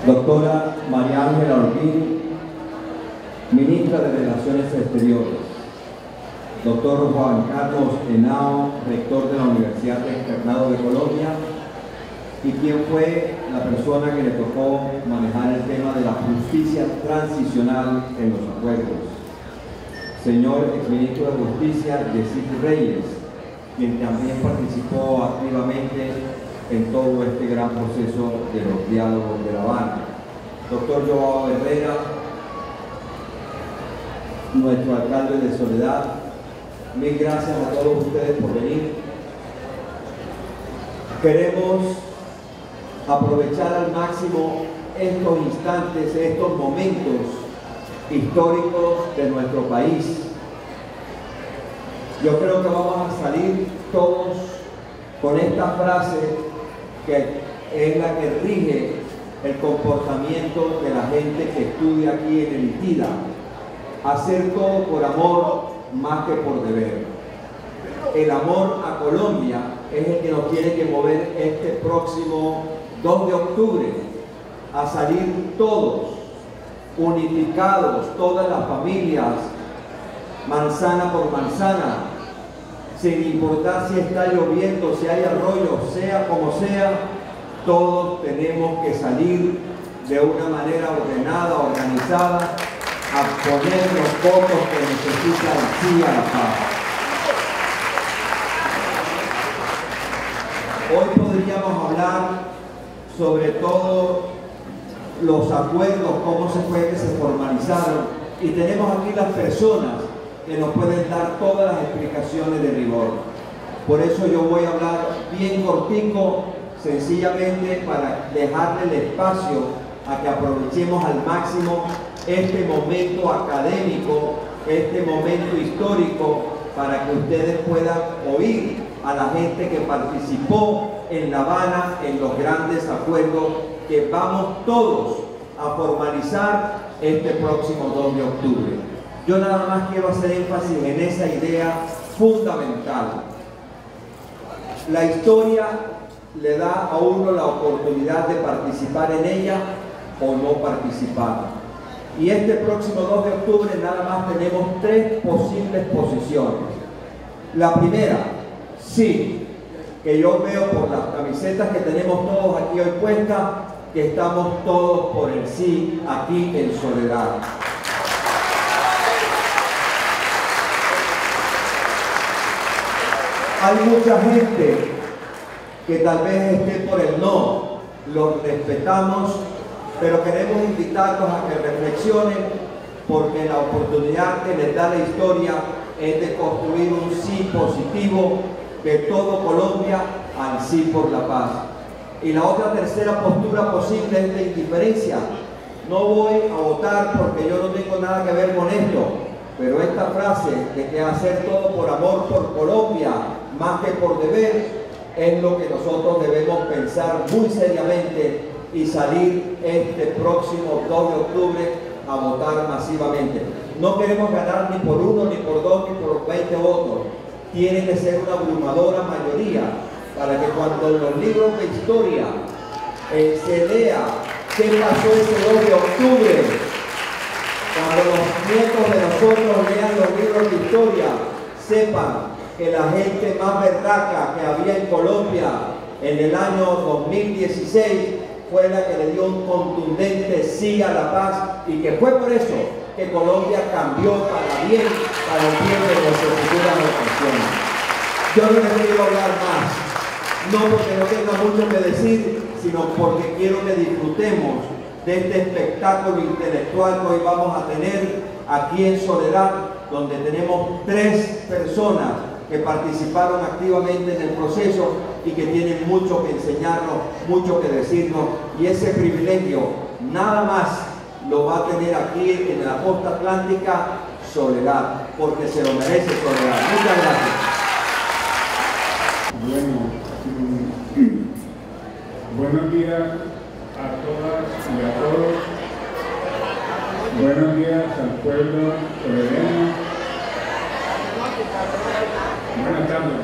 Doctora María Ángela Holguín, Ministra de Relaciones Exteriores. Doctor Juan Carlos Henao, Rector de la Universidad Externado de Colombia, y quien fue la persona que le tocó manejar el tema de la justicia transicional en los acuerdos. Señor exministro de Justicia, Yesid Reyes, quien también participó activamente en todo este gran proceso de los diálogos de La Habana. Doctor Joao Herrera, nuestro alcalde de Soledad, mil gracias a todos ustedes por venir. Queremos aprovechar al máximo estos instantes, estos momentos históricos de nuestro país. Yo creo que vamos a salir todos con esta frase que es la que rige el comportamiento de la gente que estudia aquí en el ITIDA: hacer todo por amor más que por deber. El amor a Colombia es el que nos tiene que mover este próximo 2 de octubre a salir todos unificados, todas las familias, manzana por manzana, sin importar si está lloviendo, si hay arroyo, sea como sea, todos tenemos que salir de una manera ordenada, organizada, a poner los votos que necesita el sí a la paz. Hoy podríamos hablar sobre todo los acuerdos, cómo se fue que se formalizaron, y tenemos aquí las personas que nos pueden dar todas las explicaciones de rigor. Por eso yo voy a hablar bien cortico, sencillamente para dejarle el espacio a que aprovechemos al máximo este momento académico, este momento histórico, para que ustedes puedan oír a la gente que participó en La Habana en los grandes acuerdos que vamos todos a formalizar este próximo 2 de octubre. Yo nada más quiero hacer énfasis en esa idea fundamental. La historia le da a uno la oportunidad de participar en ella o no participar. Y este próximo 2 de octubre nada más tenemos 3 posibles posiciones. La primera, sí, que yo veo por las camisetas que tenemos todos aquí hoy puestas, que estamos todos por el sí aquí en Soledad. Hay mucha gente que tal vez esté por el no, los respetamos, pero queremos invitarlos a que reflexionen, porque la oportunidad que les da la historia es de construir un sí positivo de todo Colombia al sí por la paz. Y la otra tercera postura posible es de indiferencia. No voy a votar porque yo no tengo nada que ver con esto, pero esta frase de que hacer todo por amor por Colombia más que por deber es lo que nosotros debemos pensar muy seriamente y salir este próximo 2 de octubre a votar masivamente. No queremos ganar ni por 1, ni por 2, ni por 20 votos. Tiene que ser una abrumadora mayoría para que cuando en los libros de historia se lea qué pasó ese 2 de octubre, cuando los nietos de nosotros lean los libros de historia, sepan que la gente más berraca que había en Colombia en el año 2016 fue la que le dio un contundente sí a la paz, y que fue por eso que Colombia cambió para bien, para el bien de nuestras futuras generaciones. Yo no les quiero hablar más, no porque no tenga mucho que decir, sino porque quiero que disfrutemos de este espectáculo intelectual que hoy vamos a tener aquí en Soledad, donde tenemos 3 personas que participaron activamente en el proceso y que tienen mucho que enseñarnos, mucho que decirnos, y ese privilegio nada más lo va a tener aquí en la costa atlántica Soledad, porque se lo merece Soledad. Muchas gracias. Buenos días a todas y a todos. Buenos días al pueblo soledeño. Buenas tardes.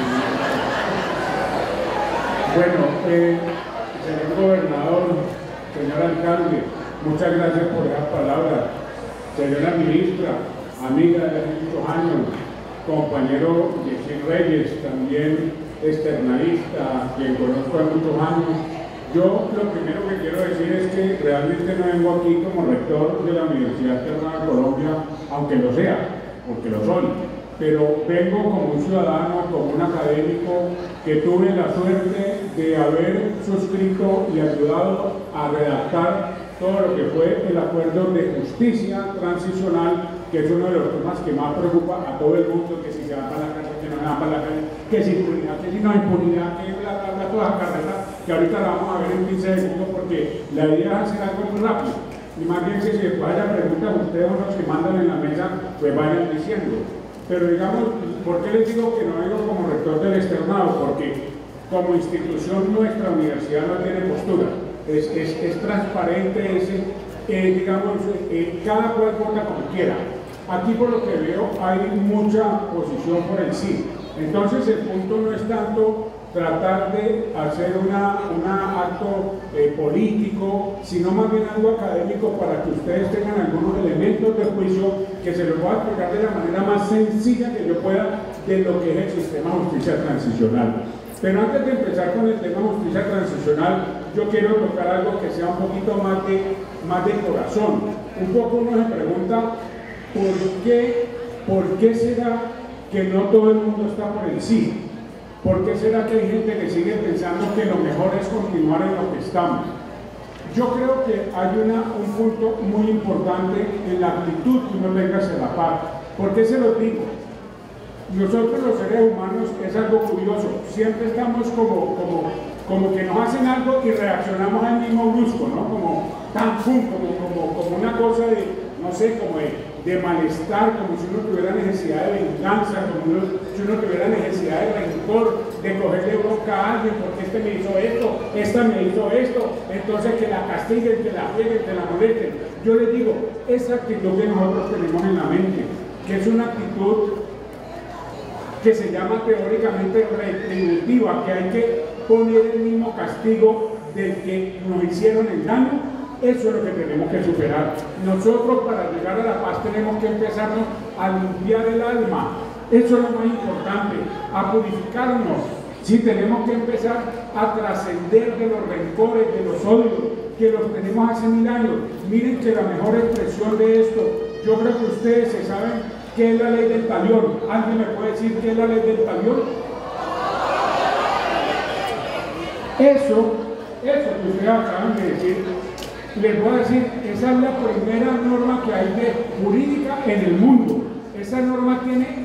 Bueno, señor gobernador, señor alcalde, muchas gracias por esa palabra. Señora ministra, amiga de hace muchos años, compañero Yesir Reyes, también externalista, quien conozco hace muchos años. Yo lo primero que quiero decir es que realmente no vengo aquí como rector de la Universidad Externa de Colombia, aunque lo sea, porque lo soy, pero vengo como un ciudadano, como un académico que tuve la suerte de haber suscrito y ayudado a redactar todo lo que fue el acuerdo de justicia transicional, que es uno de los temas que más preocupa a todo el mundo, que si se va para la cárcel, que no se va para la cárcel, que si impunidad, que si no impunidad, que bla, bla, bla, toda esa carreta, que ahorita la vamos a ver en 15 segundos, porque la idea es hacer algo muy rápido. Y más bien, si después haya preguntas, ustedes son los que mandan en la mesa, pues vayan diciendo. Pero digamos, ¿por qué les digo que no vengo como rector del externado? Porque como institución nuestra universidad no tiene postura. Es transparente, digamos, cada cual vota como quiera. Aquí por lo que veo hay mucha posición por el sí. Entonces el punto no es tanto tratar de hacer un acto político, sino más bien algo académico para que ustedes tengan algunos elementos de juicio que se los voy a explicar de la manera más sencilla que yo pueda de lo que es el sistema de justicia transicional. Pero antes de empezar con el tema de justicia transicional, yo quiero tocar algo que sea un poquito más de corazón. Un poco uno se pregunta, ¿por qué será que no todo el mundo está por el sí? ¿Por qué será que hay gente que sigue pensando que lo mejor es continuar en lo que estamos? Yo creo que hay un punto muy importante en la actitud que uno tenga hacia la paz. ¿Por qué se lo digo? Nosotros los seres humanos es algo curioso, siempre estamos como que nos hacen algo y reaccionamos al mismo brusco, ¿no? Como tan pum, como una cosa de, no sé, como de malestar, como si uno tuviera necesidad de venganza, como si uno tuviera necesidad de rencor, de cogerle bronca a alguien porque este me hizo esto, esta me hizo esto, entonces que la castiguen, que la frieguen, que la molesten. Yo les digo, esa actitud que nosotros tenemos en la mente, que es una actitud que se llama teóricamente retributiva, que hay que poner el mismo castigo del que nos hicieron el daño, eso es lo que tenemos que superar. Nosotros para llegar a la paz tenemos que empezarnos a limpiar el alma, eso es lo más importante, a purificarnos. Sí, tenemos que empezar a trascender de los rencores, de los odios que los tenemos hace 1000 años. Miren que la mejor expresión de esto, yo creo que ustedes se saben ¿qué es la ley del talión? ¿Alguien me puede decir qué es la ley del talión? Eso que ustedes acaban de decir, les voy a decir, esa es la primera norma que hay de jurídica en el mundo. Esa norma tiene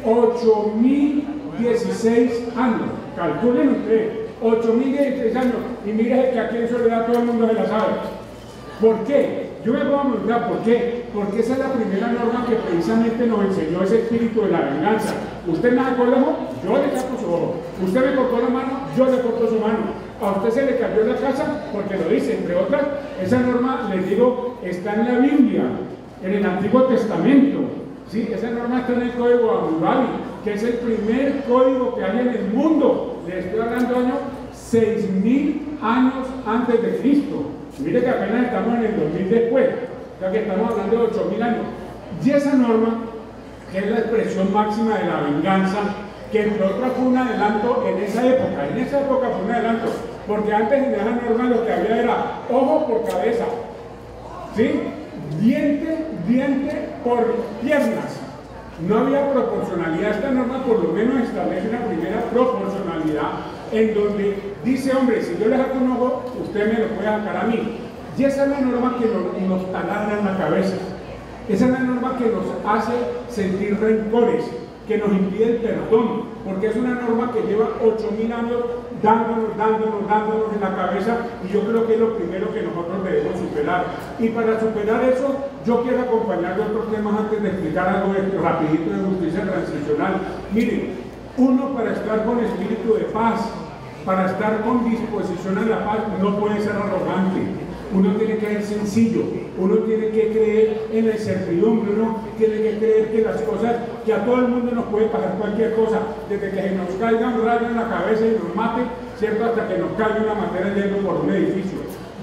8016 años. Calculen ustedes, 8016 años. Y miren que aquí en Soledad todo el mundo se la sabe. ¿Por qué? Yo me puedo preguntar por qué. Porque esa es la primera norma que precisamente nos enseñó ese espíritu de la venganza. Usted me sacó el ojo, yo le saco su ojo. Usted me cortó la mano, yo le corto su mano. A usted se le cayó la casa porque lo dice, entre otras. Esa norma, les digo, está en la Biblia, en el Antiguo Testamento. ¿Sí? Esa norma está en el Código Hammurabi, que es el primer código que hay en el mundo. Le estoy hablando año 6000 años antes de Cristo. Mire que apenas estamos en el 2000 después, o sea que estamos hablando de 8000 años. Y esa norma, que es la expresión máxima de la venganza, que entre otras fue un adelanto en esa época fue un adelanto, porque antes en esa norma lo que había era ojo por cabeza, ¿sí? Diente por piernas. No había proporcionalidad. Esta norma por lo menos establece una primera proporcionalidad en donde dice, hombre, si yo le saco un ojo, usted me lo puede sacar a mí. Y esa es la norma que nos taladra en la cabeza. Esa es la norma que nos hace sentir rencores, que nos impide el perdón, porque es una norma que lleva 8000 años dándonos en la cabeza, y yo creo que es lo primero que nosotros debemos superar. Y para superar eso, yo quiero acompañar de otros temas antes de explicar algo rapidito de justicia transicional. Miren, uno para estar con espíritu de paz, para estar con disposición a la paz, no puede ser arrogante. Uno tiene que ser sencillo, uno tiene que creer en la incertidumbre, uno tiene que creer que las cosas, que a todo el mundo nos puede pasar cualquier cosa, desde que se nos caiga un rayo en la cabeza y nos mate, ¿cierto? Hasta que nos caiga una materia de hielo por un edificio.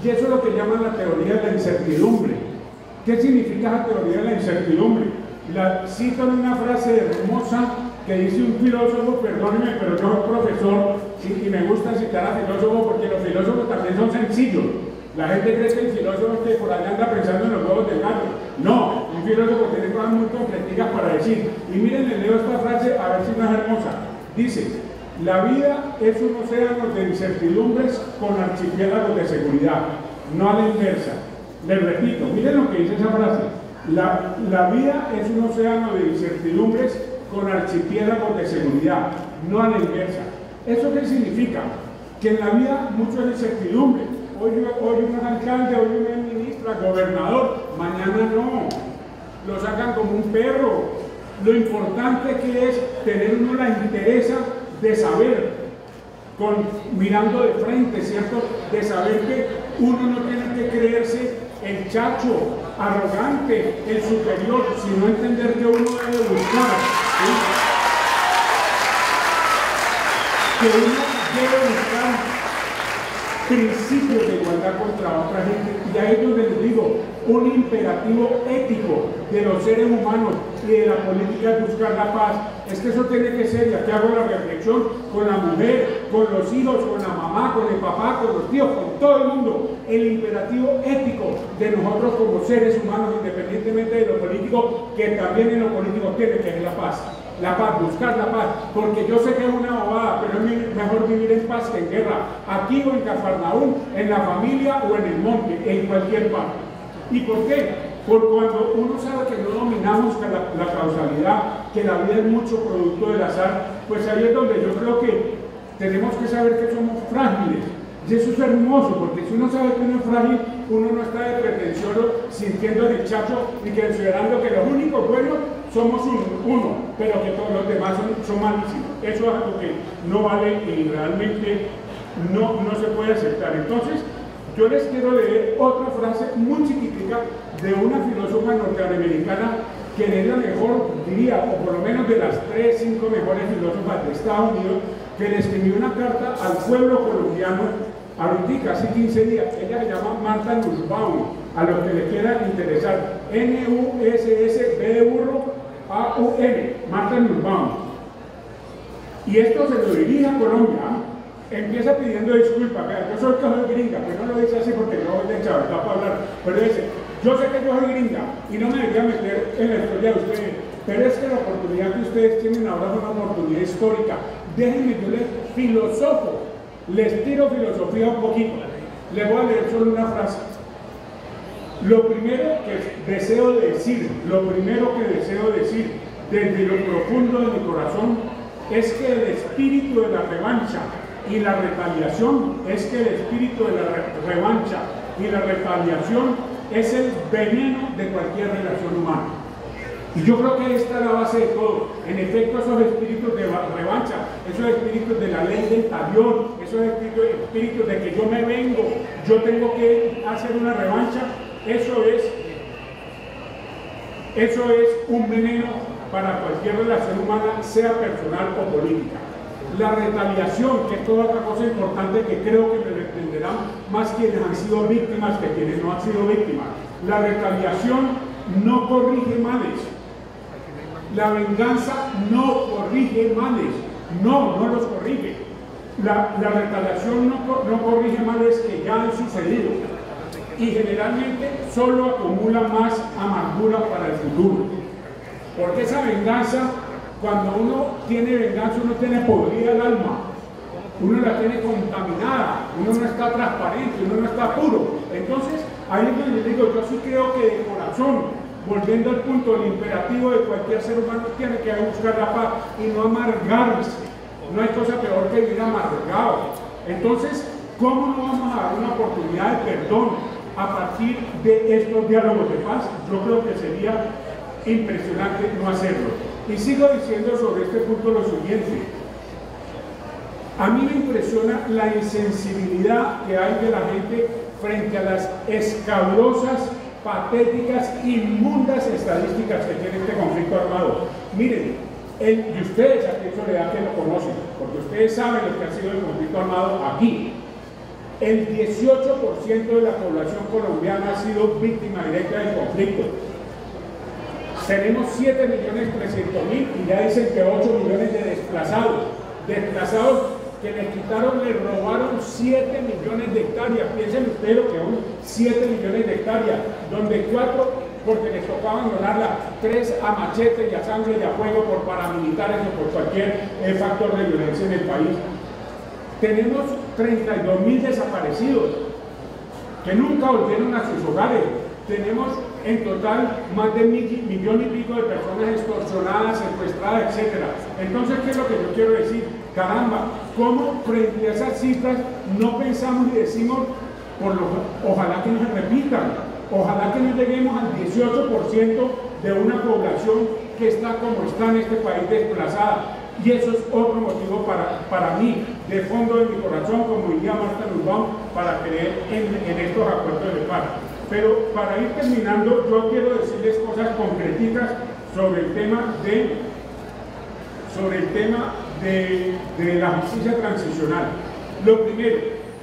Y eso es lo que llaman la teoría de la incertidumbre. ¿Qué significa la teoría de la incertidumbre? La cito en una frase hermosa que dice un filósofo, perdóneme, pero yo soy profesor y me gusta citar a filósofos porque los filósofos también son sencillos. La gente cree que el filósofo es que por allá anda pensando en los huevos del gato. No, un filósofo tiene cosas muy complejas para decir. Y miren, les leo esta frase a ver si no es hermosa. Dice: la vida es un océano de incertidumbres con archipiélagos de seguridad, no a la inversa. Les repito, miren lo que dice esa frase. La vida es un océano de incertidumbres con archipiélagos de seguridad, no a la inversa. ¿Eso qué significa? Que en la vida mucho es incertidumbre. Hoy un alcalde, hoy una ministra, gobernador, mañana no. Lo sacan como un perro. Lo importante que es tener uno la interesa de saber, mirando de frente, ¿cierto? De saber que uno no tiene que creerse el chacho, arrogante, el superior, sino entender que uno debe buscar, ¿sí? Que uno debe buscar principios de igualdad contra otra gente. Y ahí es donde les digo, un imperativo ético de los seres humanos y de la política es buscar la paz. Es que eso tiene que ser, y aquí hago la reflexión, con la mujer, con los hijos, con la mamá, con el papá, con los tíos, con todo el mundo. El imperativo ético de nosotros como seres humanos, independientemente de lo político, que también en lo político tiene que ser la paz. La paz, buscar la paz, porque yo sé que es una bobada, pero es mejor vivir en paz que en guerra, aquí o en Cafarnaúm, en la familia o en el monte, en cualquier parte. ¿Y por qué? Porque cuando uno sabe que no dominamos la causalidad, que la vida es mucho producto del azar, pues ahí es donde yo creo que tenemos que saber que somos frágiles. Y eso es hermoso, porque si uno sabe que uno es frágil, uno no está de pretencioso sintiendo el chacho y considerando que los únicos buenos somos uno, pero que todos los demás son malísimos. Eso es algo que no vale y realmente no se puede aceptar. Entonces, yo les quiero leer otra frase muy chiquitica de una filósofa norteamericana que es la mejor, diría, o por lo menos de las 3, 5 mejores filósofas de Estados Unidos, que le escribió una carta al pueblo colombiano ahorita, hace 15 días. Ella se llama Martha Nussbaum, a los que le quieran interesar. N-U-S-S-B de burro, A-U-M, Martha Nussbaum. Y esto se lo dirige a Colombia. Empieza pidiendo disculpas. Yo soy que soy gringa, pero no lo dice así porque no voy de chaval, está para hablar. Pero dice: yo sé que yo soy gringa y no me debería meter en la historia de ustedes, pero es que la oportunidad que ustedes tienen ahora es una oportunidad histórica. Déjenme, yo les filosofo, les tiro filosofía un poquito. Les voy a leer solo una frase. Lo primero que deseo decir desde lo profundo de mi corazón es que el espíritu de la revancha y la retaliación es el veneno de cualquier relación humana. Y yo creo que esta es la base de todo. En efecto, esos espíritus de revancha, esos espíritus de la ley del talión, esos espíritus de que yo me vengo, yo tengo que hacer una revancha, eso es un veneno para cualquier relación humana, sea personal o política. La retaliación, que es toda otra cosa importante que creo que me lo entenderán más quienes han sido víctimas que quienes no han sido víctimas. La retaliación no corrige males. La venganza no corrige males. No los corrige. La retaliación no corrige males que ya han sucedido. Y generalmente solo acumula más amargura para el futuro. Porque esa venganza, cuando uno tiene venganza, uno tiene podrida el alma, uno la tiene contaminada, uno no está transparente, uno no está puro. Entonces, ahí es donde les digo, yo sí creo que de corazón, volviendo al punto, el imperativo de cualquier ser humano tiene que buscar la paz y no amargarse. No hay cosa peor que vivir amargado. Entonces, ¿cómo no vamos a dar una oportunidad de perdón a partir de estos diálogos de paz? Yo creo que sería impresionante no hacerlo. Y sigo diciendo sobre este punto lo siguiente: a mí me impresiona la insensibilidad que hay de la gente frente a las escabrosas, patéticas, inmundas estadísticas que tiene este conflicto armado. Miren, y ustedes aquí en Soledad que lo conocen, porque ustedes saben lo que ha sido el conflicto armado aquí. El 18% de la población colombiana ha sido víctima directa del conflicto. Tenemos 7.300.000 y ya dicen que 8 millones de desplazados. Desplazados que le quitaron, le robaron 7 millones de hectáreas. Piensen ustedes lo que son 7 millones de hectáreas, donde 4 porque les tocaba abandonarla, 3 a machete y a sangre y a fuego por paramilitares o por cualquier factor de violencia en el país. Tenemos 32.000 desaparecidos que nunca volvieron a sus hogares. Tenemos en total más de 1,5 millones de personas extorsionadas, secuestradas, etc. Entonces, ¿qué es lo que yo quiero decir? Caramba, ¿cómo frente a esas cifras no pensamos y decimos, ojalá que no se repitan? Ojalá que no lleguemos al 18% de una población que está como está en este país desplazada. Y eso es otro motivo para mí, de fondo de mi corazón, como diría Marta Nussbaum, para creer en estos acuerdos de paz. Pero para ir terminando, yo quiero decirles cosas concretas sobre el tema de la justicia transicional. Lo primero,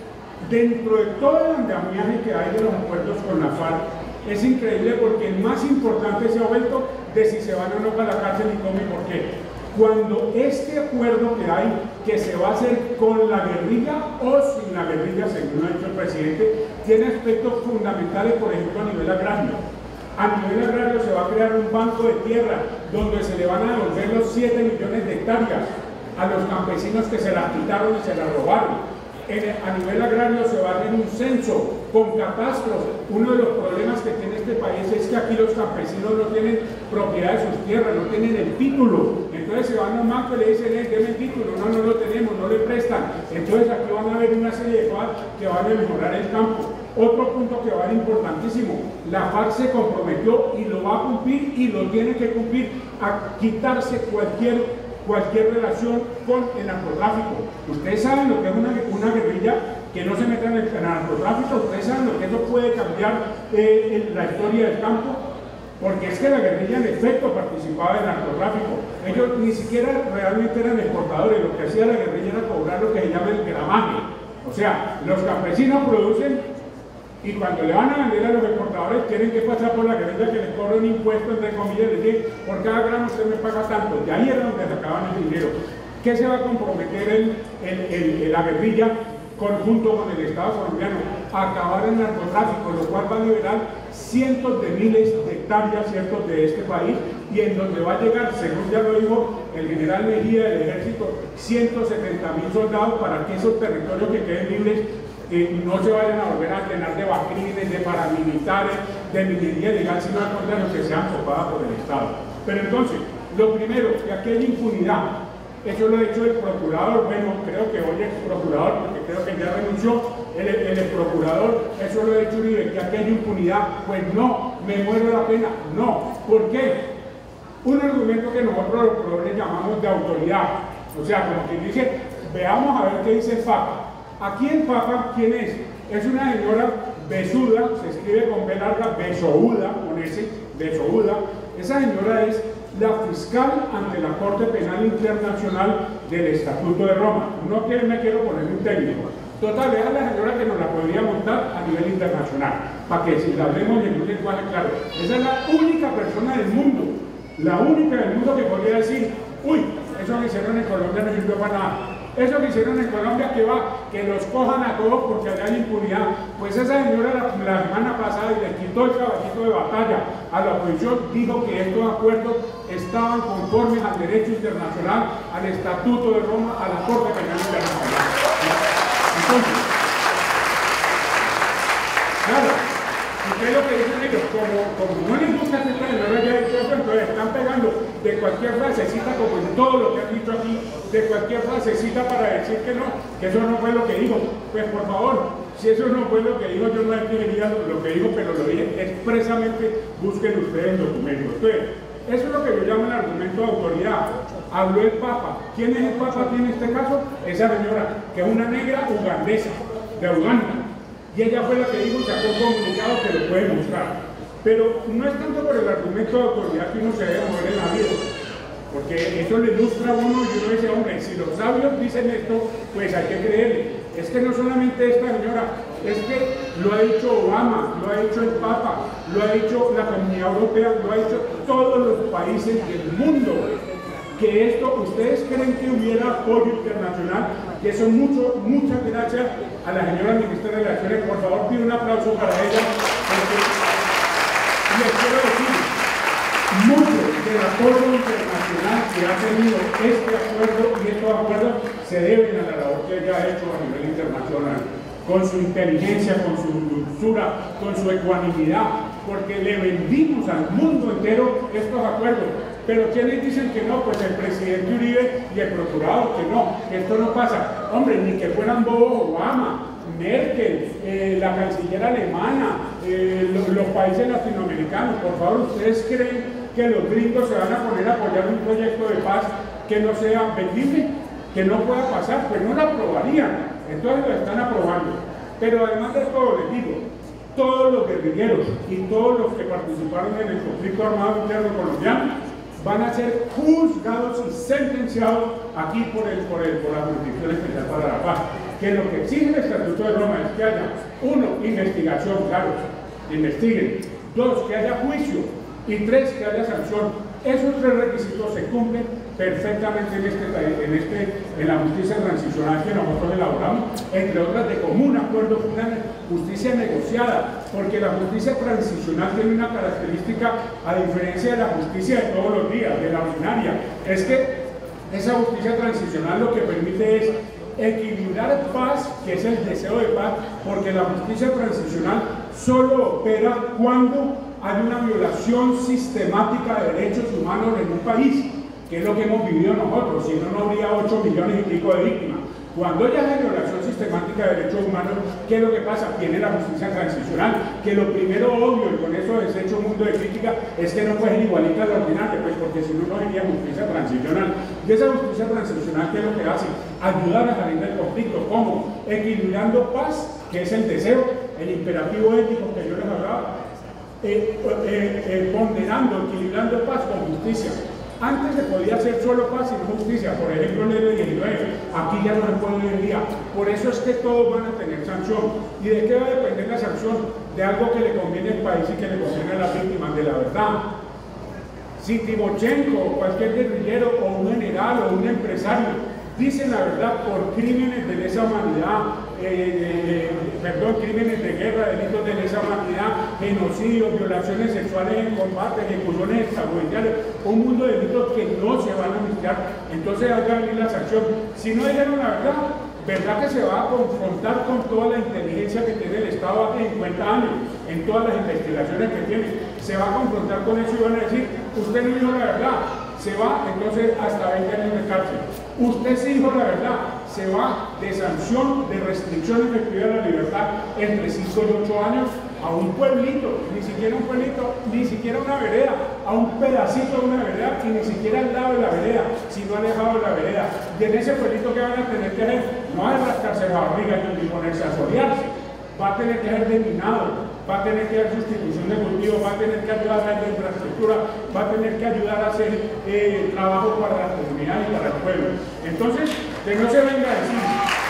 dentro de todo el andamiaje que hay de los acuerdos con la FARC, es increíble porque el más importante se ha vuelto de si se van o no para la cárcel y cómo y por qué. Cuando este acuerdo que hay, que se va a hacer con la guerrilla o sin la guerrilla, según ha dicho el presidente, tiene aspectos fundamentales, por ejemplo, a nivel agrario. A nivel agrario se va a crear un banco de tierra donde se le van a devolver los 7 millones de hectáreas a los campesinos que se las quitaron y se las robaron. A nivel agrario se va a hacer un censo con catastros. Uno de los problemas que tiene este país es que aquí los campesinos no tienen propiedad de sus tierras, no tienen el título. Entonces se van a un banco y le dicen, deme el título, no lo tenemos, no le prestan. Entonces aquí van a haber una serie de cosas que van a mejorar el campo. Otro punto que va a ser importantísimo, la FARC se comprometió y lo va a cumplir y lo tiene que cumplir a quitarse cualquier relación con el narcotráfico. Ustedes saben lo que es una guerrilla que no se meta en el narcotráfico, ustedes saben lo que eso puede cambiar la historia del campo, porque es que la guerrilla en efecto participaba del narcotráfico. Ellos ni siquiera realmente eran exportadores, lo que hacía la guerrilla era cobrar lo que se llama el gramaje. O sea, los campesinos producen y cuando le van a vender a los exportadores tienen que pasar por la guerrilla que les cobra un impuesto, entre comillas, de decir, por cada gramo usted me paga tanto, y ahí era donde sacaban el dinero. ¿Qué se va a comprometer la guerrilla junto con el Estado colombiano? A acabar el narcotráfico, lo cual va a liberar cientos de miles de hectáreas, ciertos, de este país, y en donde va a llegar, según ya lo dijo el general Mejía del Ejército, 170.000 soldados para que esos territorios que queden libres no se vayan a volver a llenar de bacrines, de paramilitares, de minería ilegal, sino al contrario, que sean copadas por el Estado. Pero entonces, lo primero, que aquí hay impunidad. Eso lo ha dicho el procurador, bueno, creo que hoy es procurador, porque creo que ya renunció el procurador, eso lo ha dicho Uribe, que aquí hay impunidad. Pues no, me muero la pena, no. ¿Por qué? Un argumento que nosotros los procuradores llamamos de autoridad. O sea, como quien dice, veamos a ver qué dice el Papa. Aquí el Papa, ¿quién es? Es una señora Besuda, se escribe con B larga, Besouda, con S, Besouda. Esa señora es la fiscal ante la Corte Penal Internacional del Estatuto de Roma. No me quiero poner un técnico. Total, es la señora que nos la podría montar a nivel internacional, para que si la hablemos en un lenguaje claro. Esa es la única persona del mundo, la única del mundo que podría decir, uy, eso que hicieron en Colombia no sirvió para nada. Eso que hicieron en Colombia, que los cojan a todos porque allá hay impunidad. Pues esa señora la semana pasada y le quitó el caballito de batalla a la oposición, dijo que estos acuerdos estaban conformes al derecho internacional, al Estatuto de Roma, a la Corte Penal Internacional. Entonces, claro, ¿qué es lo que dicen ellos? Como no les gusta que esta señora haya dicho eso, entonces están pegando de cualquier frasecita, como en todo lo que han dicho aquí, de cualquier frasecita para decir que eso no fue lo que dijo. Pues por favor, si eso no fue lo que dijo, yo no escribiría lo que dijo, pero lo dije expresamente, busquen ustedes documentos. Entonces, eso es lo que yo llamo el argumento de autoridad. Habló el Papa. ¿Quién es el Papa aquí en este caso? Esa señora, que es una negra ugandesa, de Uganda. Y ella fue la que dijo, sacó un comunicado que lo puede mostrar. Pero no es tanto por el argumento de autoridad que uno se debe mover en la vida, porque eso le ilustra a uno y uno dice, hombre, si los sabios dicen esto, pues hay que creerle. Es que no solamente esta señora, es que lo ha dicho Obama, lo ha dicho el Papa, lo ha dicho la Comunidad Europea, lo ha dicho todos los países del mundo. Que esto, ¿ustedes creen que hubiera apoyo internacional? Que eso muchas gracias a la señora ministra de Relaciones. Por favor, pido un aplauso para ella. Porque les quiero decir, mucho del apoyo internacional que ha tenido este acuerdo y estos acuerdos se deben a la labor que ella ha hecho a nivel internacional, con su inteligencia, con su dulzura, con su ecuanimidad, porque le vendimos al mundo entero estos acuerdos. Pero ¿quiénes dicen que no? Pues el presidente Uribe y el procurador, que no, que esto no pasa. Hombre, ni que fueran bobos Obama, Merkel, la canciller alemana, los países latinoamericanos. Por favor, ¿ustedes creen que los gringos se van a poner a apoyar un proyecto de paz que no sea vendible, que no pueda pasar? Pues no lo aprobarían. Entonces lo están aprobando. Pero además de todo, les digo, todos los guerrilleros y todos los que participaron en el conflicto armado interno colombiano van a ser juzgados y sentenciados aquí por la Jurisdicción Especial para la Paz. Que lo que exige el Estatuto de Roma es que haya, uno, investigación, claro, investiguen; dos, que haya juicio; y tres, que haya sanción. Esos tres requisitos se cumplen perfectamente en la justicia transicional que nosotros elaboramos, entre otras de común acuerdo, una justicia negociada, porque la justicia transicional tiene una característica, a diferencia de la justicia de todos los días, de la ordinaria, es que esa justicia transicional lo que permite es equilibrar paz, que es el deseo de paz, porque la justicia transicional solo opera cuando hay una violación sistemática de derechos humanos en un país, que es lo que hemos vivido nosotros, si no, no habría 8 millones y pico de víctimas. Cuando ya hay violación sistemática de derechos humanos, ¿qué es lo que pasa? Tiene la justicia transicional, que lo primero obvio, y con eso desecho un mundo de crítica, es que no puede ser igualita a la ordinaria, pues porque si no, no sería justicia transicional. Y esa justicia transicional, ¿qué es lo que hace? Ayudar a salir del conflicto. ¿Cómo? Equilibrando paz, que es el deseo, el imperativo ético que yo les hablaba, ponderando, equilibrando paz con justicia. Antes se podía hacer solo paz y no justicia, por ejemplo en el 19, aquí ya no se puede hoy en día. Por eso es que todos van a tener sanción. ¿Y de qué va a depender la sanción? De algo que le conviene al país y que le conviene a las víctimas, de la verdad. Si Timochenko o cualquier guerrillero o un general o un empresario dicen la verdad por crímenes de lesa humanidad, crímenes de guerra, delitos de lesa humanidad, genocidios, violaciones sexuales en combate, ejecuciones extrajudiciales, un mundo de delitos que no se van a mezclar, entonces hay que venir la sanción. Si no dijeron la verdad que se va a confrontar con toda la inteligencia que tiene el Estado hace 50 años, en todas las investigaciones que tiene, se va a confrontar con eso y van a decir, usted no dijo la verdad, se va entonces hasta 20 años de cárcel. Usted sí dijo la verdad, se va de sanción, de restricción efectiva de la libertad entre 5 y 8 años a un pueblito, ni siquiera un pueblito, ni siquiera una vereda, a un pedacito de una vereda y ni siquiera al lado de la vereda, sino alejado de la vereda. Y en ese pueblito que van a tener que hacer, no va a rascarse la barriga ni ponerse a solearse, va a tener que ser desminado, va a tener que hacer sustitución de cultivo, va a tener que ayudar a la infraestructura, va a tener que ayudar a hacer trabajo para la comunidad y para el pueblo. Entonces, que no se venga a decir,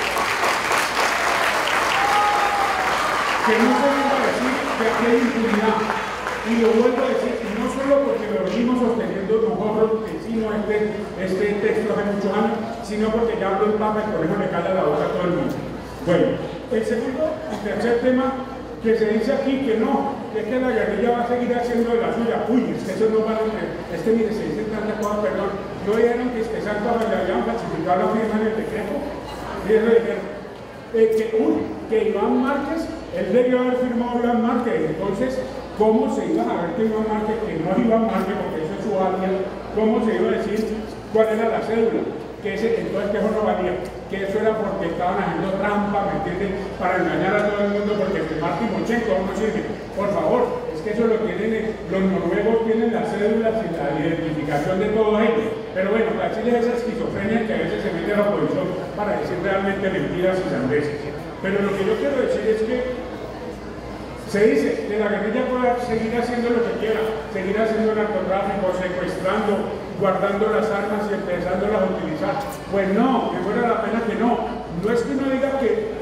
que aquí hay impunidad. Y lo vuelvo a decir, no solo porque lo venimos sosteniendo nosotros, que hicimos este texto hace muchos años, sino porque ya habló el Papa y por eso le calla la boca a todo el mundo. Bueno, el segundo y tercer tema que se dice aquí que no, que es que la guerrilla va a seguir haciendo de la suya. Uy, es que eso no va a ser, es que mire, se dicen tantas cosas, perdón. No dijeron que es que Santos le habían falsificado la firma en el decreto. Y eso dijeron que Iván Márquez, él debió haber firmado Iván Márquez. Entonces, ¿cómo se iba a ver que Iván Márquez, que no es Iván Márquez, porque eso es su alias, cómo se iba a decir cuál era la cédula? Que entonces que eso no valía, que eso era porque estaban haciendo trampa, ¿me entienden? Para engañar a todo el mundo, porque firmar Timochenko no sirve. Por favor, es que eso lo tienen, los noruegos tienen las cédulas y la identificación de todos ellos. Pero bueno, para decirles esa esquizofrenia que a veces se mete a la oposición para decir realmente mentiras y sandeces. Pero lo que yo quiero decir es que se dice que la guerrilla puede seguir haciendo lo que quiera, seguir haciendo narcotráfico, secuestrando, guardando las armas y empezándolas a utilizar. Pues no, que fuera la pena que no. No es que uno diga que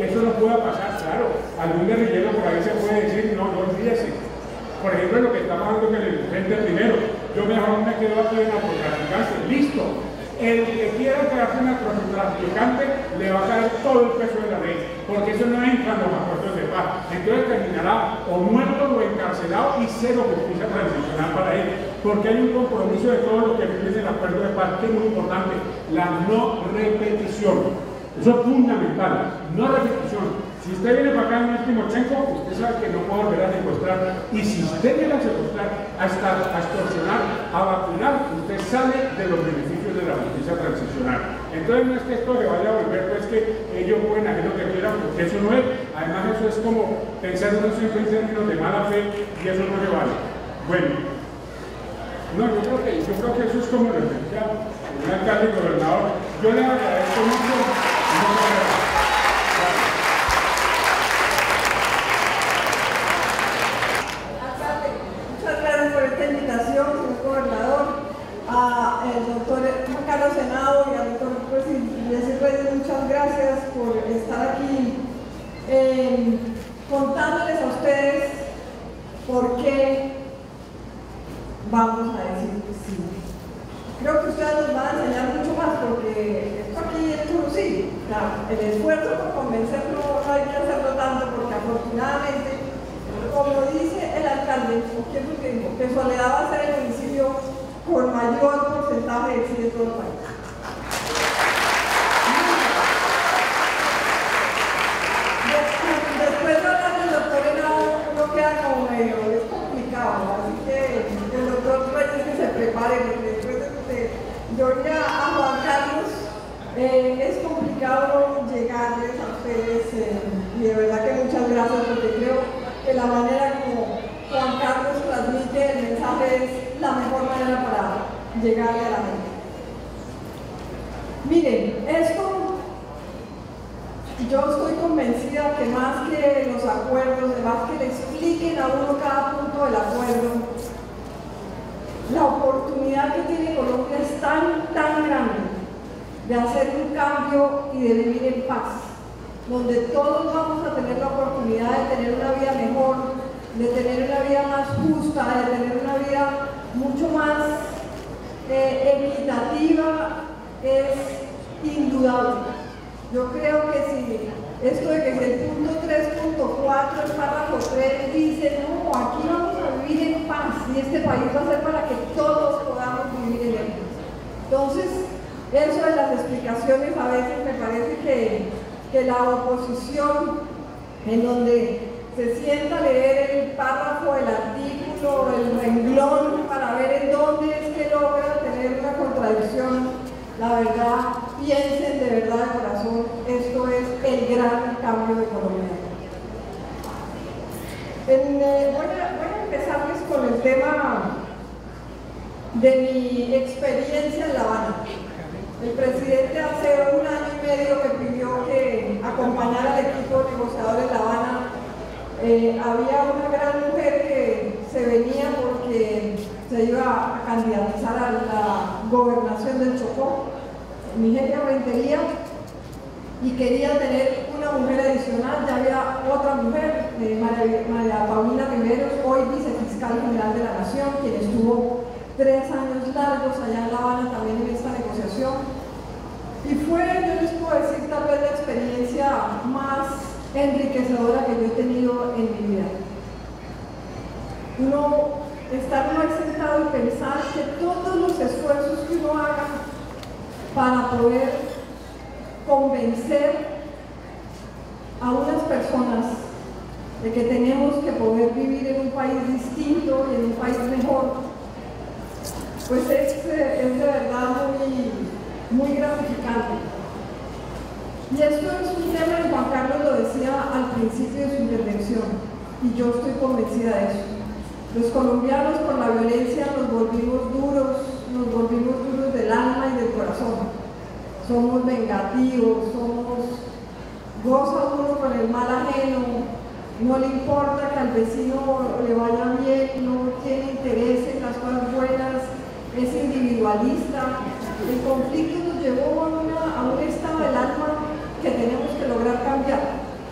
algún guerrillero por ahí se puede decir, no, no olvídese. Por ejemplo, lo que está pasando con el frente primero, yo mejor me quedo aquí en narcotraficante, listo. El que quiera quedarse en narcotraficante le va a caer todo el peso de la ley, porque eso no entra en los acuerdos de paz. Entonces terminará o muerto o encarcelado y cero justicia transicional para él, porque hay un compromiso de todo lo que viene en el acuerdo de paz, que es muy importante, la no repetición. Eso es fundamental, no repetición. Si usted viene para acá en Timochenko, usted sabe que no puede volver a secuestrar. Y si usted viene a secuestrar, a extorsionar, a vacunar, usted sale de los beneficios de la justicia transicional. Entonces no es que esto le vaya a volver, pues que ellos pueden hacer lo que quieran, porque eso no es. Además eso es como pensar uno siempre en términos de mala fe y eso no se vale. Bueno, no, yo creo que eso es como lo decía un alcalde y gobernador. Yo le agradezco mucho. Al doctor Juan Carlos Henao y al doctor Jessy Reyes, muchas gracias por estar aquí contándoles a ustedes por qué vamos a decir que sí. Creo que ustedes nos van a enseñar mucho más, porque esto aquí es puro sí. El esfuerzo por convencerlo no hay que hacerlo tanto, porque afortunadamente, como dice el alcalde, que Soledad va a ser el municipio con mayor porcentaje de éxito de todo el país. Después de hablar del doctor Henao, no queda como medio, es complicado, así que el doctor Reyes que se prepare, porque después de yo a Juan Carlos, es complicado llegarles a ustedes, y de verdad que muchas gracias, porque creo que la manera como Juan Carlos transmite el mensaje es la mejor manera para llegarle a la gente. Miren, esto, yo estoy convencida que más que los acuerdos, más que le expliquen a uno cada punto del acuerdo, la oportunidad que tiene Colombia es tan grande de hacer un cambio y de vivir en paz, donde todos vamos a tener la oportunidad de tener una vida mejor, de tener una vida más justa, de tener una vida mucho más equitativa, es indudable. Yo creo que si esto de que si el punto 3.4, el párrafo 3 dice, no, aquí vamos a vivir en paz y este país va a ser para que todos podamos vivir en él. Entonces, eso de las explicaciones a veces me parece que la oposición, en donde se sienta a leer el párrafo, el artículo, el renglón para ver en dónde es que logra tener una contradicción, la verdad, piensen de verdad de corazón, esto es el gran cambio de Colombia. Voy a empezarles con el tema de mi experiencia en La Habana. El presidente hace 1 año y medio me pidió que acompañara al equipo negociador en La Habana. Había una gran mujer que se venía porque se iba a candidatizar a la gobernación del Chocó, Nigeria Rentería, y quería tener una mujer adicional. Ya había otra mujer, María Paulina Riveros, hoy vicefiscal general de la Nación, quien estuvo 3 años largos allá en La Habana también en esta negociación. Y fue, yo les puedo decir, tal vez la experiencia más enriquecedora que yo he tenido en mi vida. Estar uno ahí sentado y pensar que todos los esfuerzos que uno haga para poder convencer a unas personas de que tenemos que poder vivir en un país distinto y en un país mejor, pues es de verdad muy gratificante. Y esto es un tema que Juan Carlos lo decía al principio de su intervención, y yo estoy convencida de eso. Los colombianos por la violencia nos volvimos duros del alma y del corazón. Somos vengativos, goza uno con el mal ajeno, no le importa que al vecino le vaya bien, no tiene interés en las cosas buenas, es individualista. El conflicto nos llevó a un estado del alma que tenemos que lograr cambiar.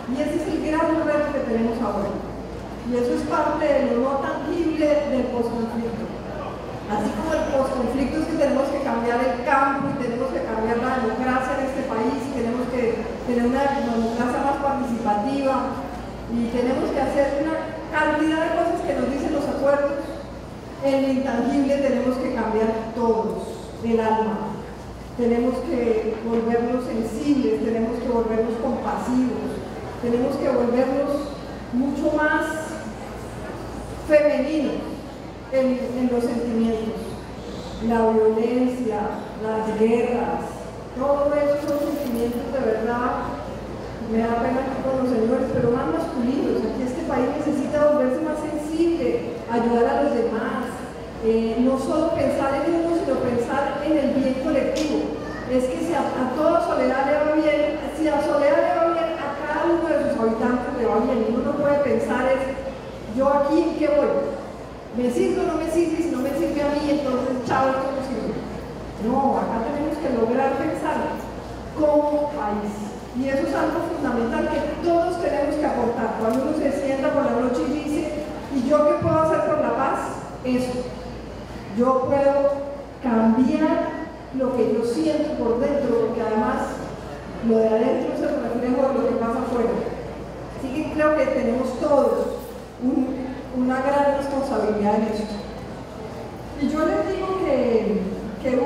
Y ese es el gran reto que tenemos ahora. Y eso es parte de lo no tangible del posconflicto. Así como el posconflicto es que tenemos que cambiar el campo y tenemos que cambiar la democracia en este país, y tenemos que tener una democracia más participativa y tenemos que hacer una cantidad de cosas que nos dicen los acuerdos. En lo intangible tenemos que cambiar todos, el alma. Tenemos que volvernos sensibles, tenemos que volvernos compasivos, tenemos que volvernos mucho más femeninos en los sentimientos. La violencia, las guerras, todo eso son sentimientos de verdad, me da pena aquí con los señores, pero más masculinos. Aquí este país necesita volverse más sensible, ayudar a los demás, no solo pensar en uno, sino pensar en el bien colectivo. Es que si a toda Soledad le va bien, si a Soledad le va bien, a cada uno de sus habitantes le va bien. Uno no puede pensar es, yo aquí en qué voy, me sirve o no me sirve, y si no me sirve a mí, entonces chao, esto no sirve. No, acá tenemos que lograr pensar como país. Y eso es algo fundamental que todos tenemos que aportar. Cuando uno se sienta por la noche y dice, ¿y yo qué puedo hacer por la paz? Eso. Yo puedo cambiar lo que yo siento por dentro, porque además lo de adentro es el reflejo de lo que pasa afuera. Así que creo que tenemos todos una gran responsabilidad en esto. Y yo les digo que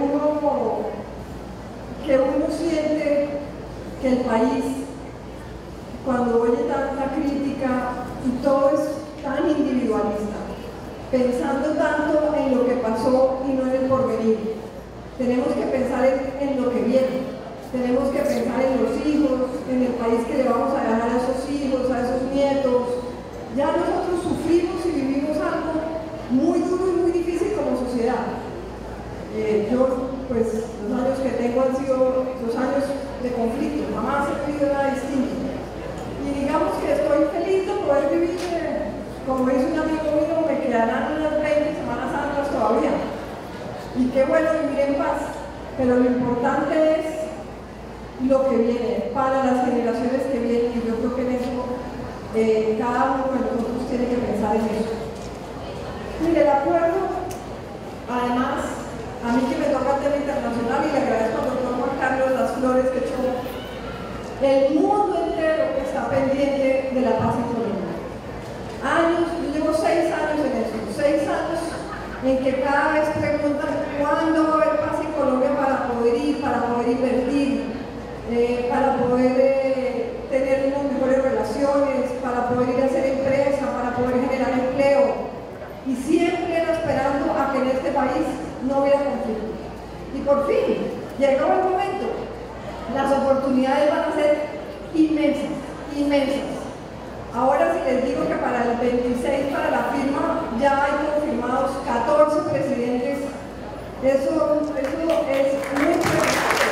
uno siente que el país, cuando oye tanta crítica y todo es tan individualista, pensando tanto en lo que pasó y no en el porvenir, tenemos que pensar en lo que viene, tenemos que pensar en los hijos, en el país que le vamos a dejar a esos hijos, a esos nietos. Ya nosotros sufrimos y vivimos algo muy duro y muy difícil como sociedad. Yo, pues, los años que tengo han sido los años de conflicto, jamás he vivido nada distinto. Y digamos que estoy feliz de poder vivir, como dice un amigo mío, me quedarán unas 20 Semanas Santas todavía. Y qué bueno vivir en paz, pero lo importante es lo que viene, para las generaciones que vienen, y yo creo que en eso cada uno de nosotros tiene que pensar en eso. Mire, el acuerdo, además, a mí que me toca el tema internacional, y le agradezco al doctor Juan Carlos las flores que echó, el mundo entero está pendiente de la paz en Colombia. Años, yo llevo 6 años en esto, 6 años en que cada vez preguntan cuándo va a haber paz en Colombia para poder ir, para poder invertir, para poder tener unas mejores relaciones, para poder ir a hacer empresa, para poder generar empleo. Y siempre era esperando a que en este país no hubiera conflicto. Y por fin, llegó el momento. Las oportunidades van a ser inmensas, inmensas. Ahora si les digo que para el 26, para la firma, ya hay confirmados 14 presidentes, eso es muy importante.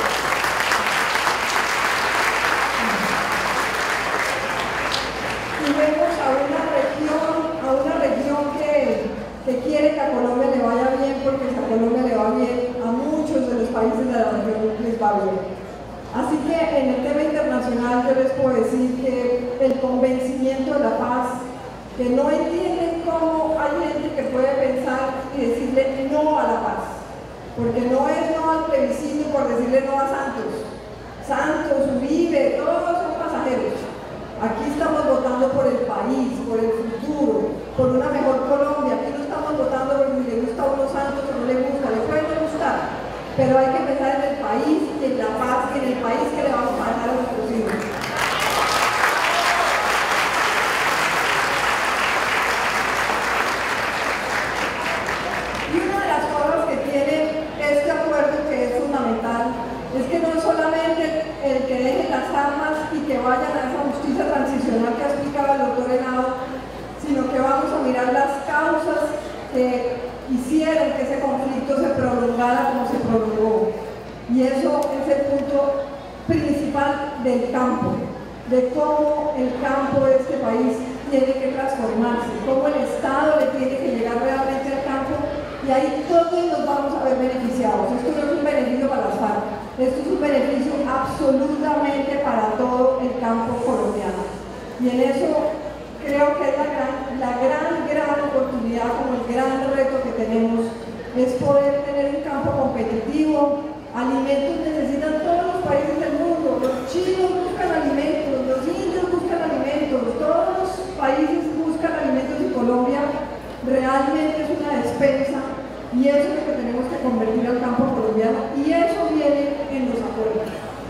Y vemos a una región que quiere que a Colombia le vaya bien, porque si a Colombia le va bien, a muchos de los países de la región les va bien. Así que en el tema internacional yo les puedo decir que el convencimiento de la paz, que no entienden cómo hay gente que puede pensar y decirle no a la paz, porque no es no al plebiscito por decirle no a Santos. Santos, Uribe, todos son pasajeros. Aquí estamos votando por el país, por el futuro, por una mejor Colombia. Aquí no estamos votando porque le gusta a unos Santos o no le gusta, le puede no gustar, pero hay que pensar en el país y en la paz y en el país que le vamos a dejar a nuestros hijos. Y una de las cosas que tiene este acuerdo, que es fundamental, es que no es solamente el que dejen las armas y que vayan a esa justicia transicional que ha explicado el doctor Henao, sino que vamos a mirar las causas que hicieron que ese conflicto se prolongara como se prolongó. Y eso es el punto principal del campo, de cómo el campo de este país tiene que transformarse, cómo el Estado le tiene que llegar realmente al campo, y ahí todos nos vamos a ver beneficiados. Esto no es un beneficio para las FARC, esto es un beneficio absolutamente para todo el campo colombiano. Y en eso creo que es la gran oportunidad, como el gran reto que tenemos, es poder tener un campo competitivo. Alimentos necesitan todos los países del mundo. Los chinos buscan alimentos, los indios buscan alimentos, todos los países buscan alimentos y Colombia realmente es una despensa, y eso es lo que tenemos que convertir al campo colombiano, y eso viene en los acuerdos.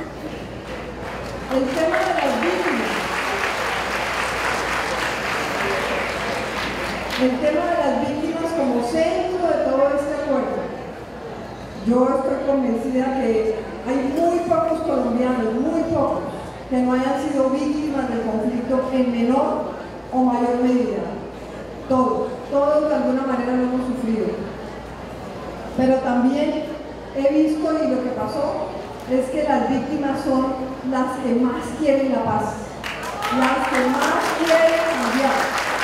El tema de las víctimas. El tema de las víctimas como centro de todo este acuerdo. Yo estoy convencida que hay muy pocos colombianos, muy pocos, que no hayan sido víctimas del conflicto en menor o mayor medida. Todos de alguna manera lo hemos sufrido. Pero también he visto, y lo que pasó es que las víctimas son las que más quieren la paz, las que más quieren cambiar.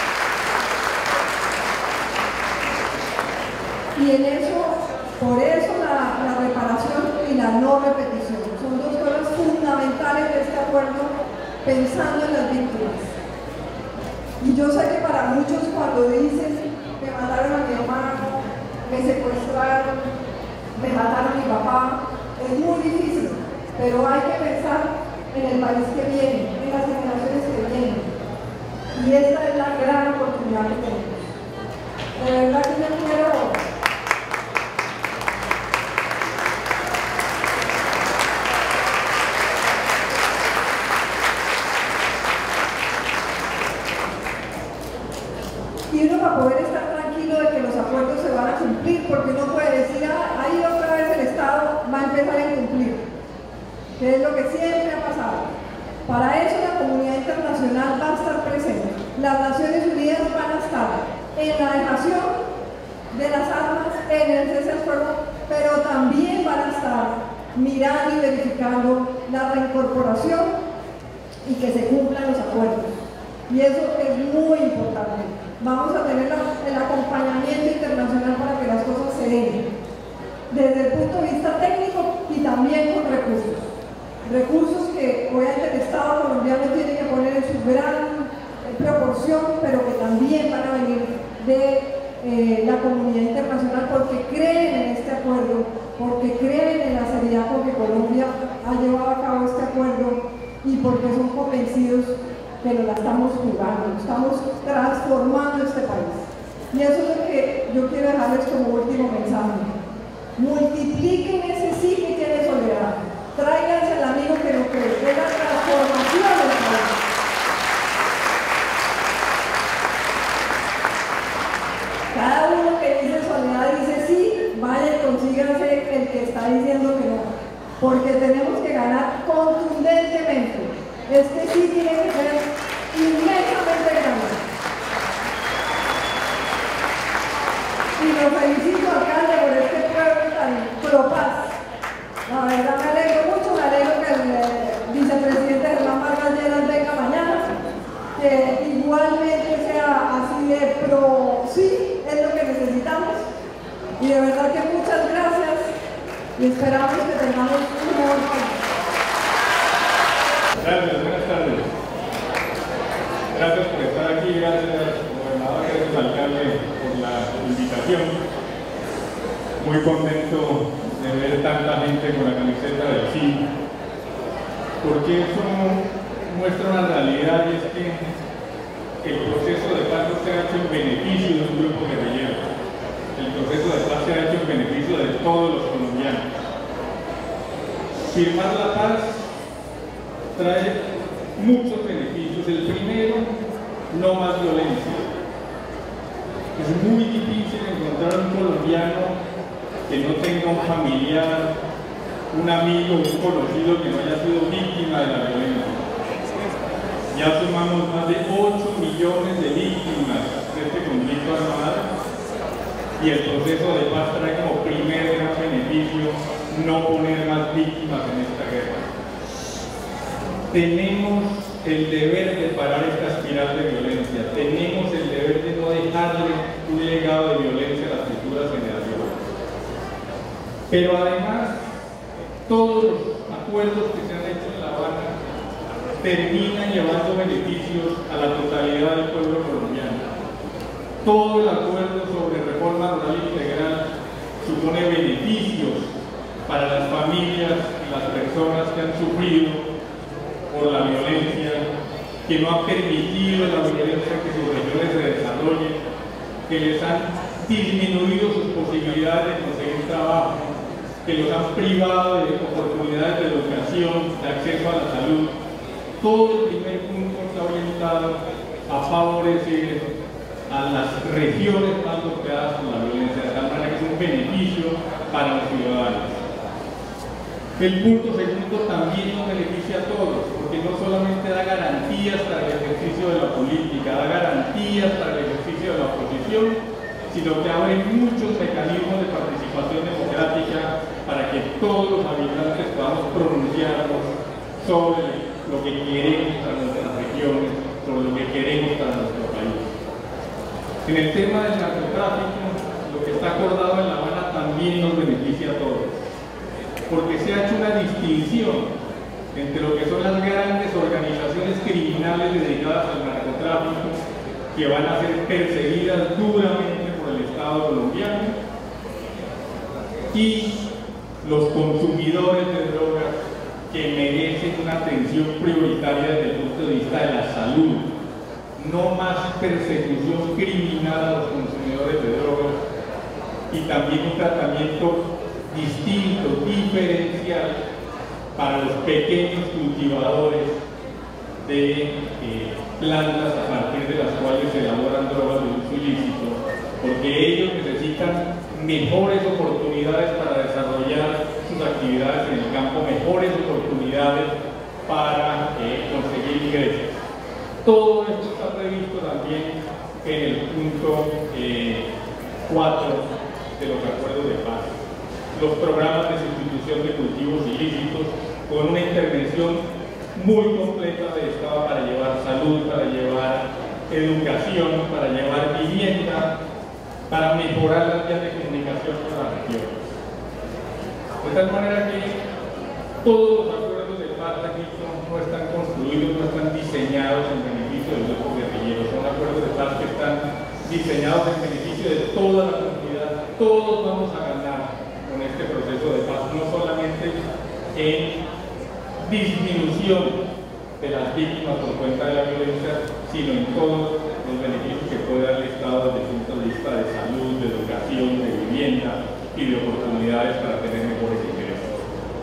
Y en eso, por eso la reparación y la no repetición son dos cosas fundamentales de este acuerdo, pensando en las víctimas. Y yo sé que para muchos, cuando dicen me mataron a mi hermano, me secuestraron, me mataron a mi papá, es muy difícil, pero hay que pensar en el país que viene, en las generaciones que vienen. Y esta es la gran oportunidad que tenemos. De verdad que yo quiero y uno, para poder estar tranquilo de que los acuerdos se van a cumplir, porque uno puede decir, ahí otra vez el Estado va a empezar a incumplir, que es lo que siempre ha pasado. Para eso la comunidad internacional va a estar presente. Las Naciones Unidas van a estar en la dejación de las armas, en el cese al fuego, pero también van a estar mirando y verificando la reincorporación y que se cumplan los acuerdos. Y eso es muy importante. Vamos a tener el acompañamiento internacional para que las cosas se den, desde el punto de vista técnico y también con recursos. Recursos que obviamente el Estado colombiano tiene que poner en su gran proporción, pero que también van a venir de la comunidad internacional, porque creen en este acuerdo, porque creen en la seriedad con que Colombia ha llevado a cabo este acuerdo y porque son convencidos que nos la estamos jugando, estamos transformando este país. Y eso es lo que yo quiero dejarles como último mensaje. Multipliquen ese sí que tiene Soledad. Tráiganse al amigo que lo cree, que es la transformación del país. Cada uno que dice Soledad dice sí, vaya y consíganse el que está diciendo que no. Porque tenemos que ganar contundentemente. Este sí tiene que ser inmensamente grande. Y lo felicito, alcalde, por este pueblo tan pro-paz. La verdad me alegro mucho, me alegro que el vicepresidente Germán Vargas Lleras venga mañana, que igualmente sea así de pro-sí, es lo que necesitamos. Y de verdad que muchas gracias y esperamos que tengamos un mejor país. Gracias, buenas tardes. Gracias por estar aquí, gracias gobernador, gracias alcalde por la invitación. Muy contento de ver tanta gente con la camiseta del sí, porque eso muestra una realidad, y es que el proceso de paz no se ha hecho en beneficio de un grupo guerrillero. El proceso de paz se ha hecho en beneficio de todos los colombianos. Firmar la paz trae muchos beneficios. El primero, no más violencia. Es muy difícil encontrar un colombiano que no tenga un familiar, un amigo, un conocido que no haya sido víctima de la violencia. Ya sumamos más de 8 millones de víctimas de este conflicto armado, y el proceso de paz trae como primer gran beneficio no poner más víctimas en esta guerra. Tenemos el deber de parar esta espiral de violencia, tenemos el deber de no dejarle un legado de violencia a las futuras generaciones. Pero además, todos los acuerdos que se han hecho en La Habana termina llevando beneficios a la totalidad del pueblo colombiano. Todo el acuerdo sobre reforma rural integral supone beneficios para las familias y las personas que han sufrido por la violencia, que no han permitido la violencia que sus regiones se desarrollen, que les han disminuido sus posibilidades de conseguir trabajo, que los han privado de oportunidades de educación, de acceso a la salud. Todo el primer punto está orientado a favorecer a las regiones más golpeadas por la violencia, de tal manera que es un beneficio para los ciudadanos. El punto segundo también nos beneficia a todos, porque no solamente da garantías para el ejercicio de la política, da garantías para el ejercicio de la oposición, sino que abre muchos mecanismos de participación democrática para que todos los habitantes podamos pronunciarnos sobre lo que queremos para nuestras regiones, sobre lo que queremos para nuestro país. En el tema del narcotráfico, lo que está acordado en La Habana también nos beneficia a todos, porque se ha hecho una distinción entre lo que son las grandes organizaciones criminales dedicadas al narcotráfico, que van a ser perseguidas duramente por el Estado colombiano, y los consumidores de drogas, que merecen una atención prioritaria desde el punto de vista de la salud. No más persecución criminal a los consumidores de drogas, y también un tratamiento distinto, diferencial para los pequeños cultivadores de plantas a partir de las cuales se elaboran drogas de uso ilícito, porque ellos necesitan mejores oportunidades para desarrollar sus actividades en el campo, mejores oportunidades para conseguir ingresos. Todo esto está previsto también en el punto 4 de los acuerdos de paz. Los programas de sustitución de cultivos ilícitos, con una intervención muy completa del Estado para llevar salud, para llevar educación, para llevar vivienda, para mejorar las vías de comunicación con las regiones. De tal manera que todos los acuerdos de paz aquí no están construidos, no están diseñados en beneficio de los grupos guerrilleros, son acuerdos de paz que están diseñados en beneficio de toda la comunidad. Todos vamos a ganar con este proceso de paz, no solamente en disminución de las víctimas por cuenta de la violencia, sino en todos los beneficios que puede dar el Estado desde el punto de vista de salud, de educación, de vivienda y de oportunidades para tener mejores ingresos.